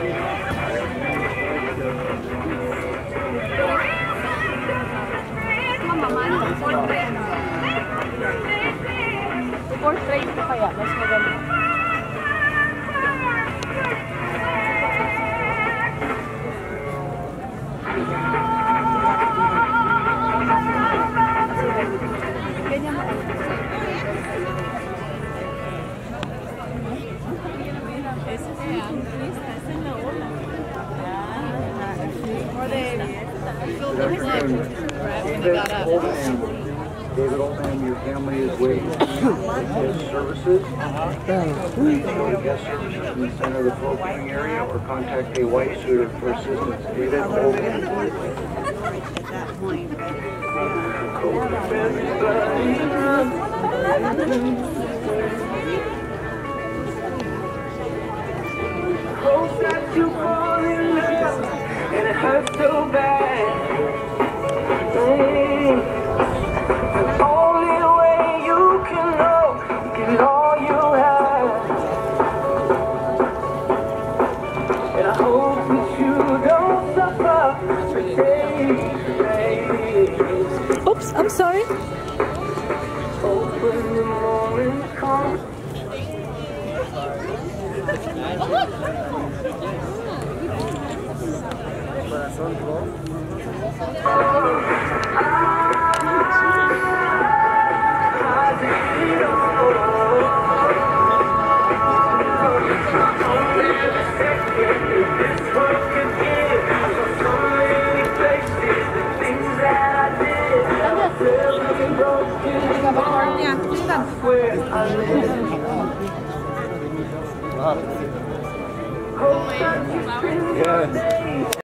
Portrait ko kaya, mas maganda. Ganyan mo. David Oldham, your family is waiting for guest services. Guest services in the center of the programming area, or contact a white suitor for assistance. David Oldham. At that point, Hope that you fall in love, and it hurts so bad. The only way you can know, give it all you have. And I hope that you don't suffer for days. Oops, I'm sorry. Hope when the morning comes. Yeah.